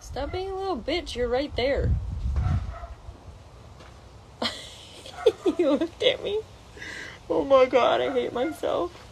Stop being a little bitch. You're right there. You looked at me. Oh my god, I hate myself.